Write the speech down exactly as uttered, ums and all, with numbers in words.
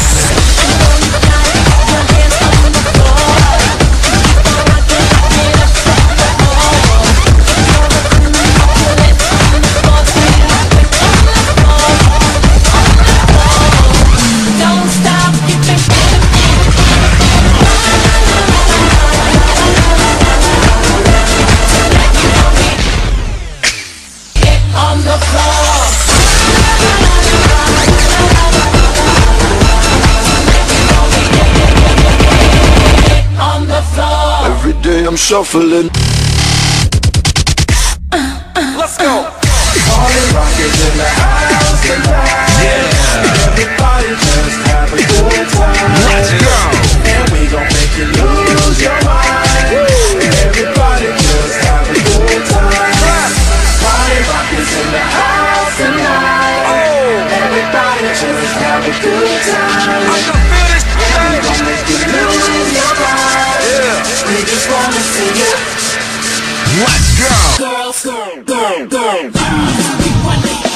I'm shuffling. Let's go. Party rockers in the house tonight. Yeah. Everybody just have a good time. Let's go. And we gon' make you lose your mind. Woo. Everybody just have a good time. Party rockers in the house tonight. Oh. Everybody just have a good time. I can feel this and we gon' make you lose your mind. Yeah. We just wanna see you. Let's go. Girls, girl, girl, girl.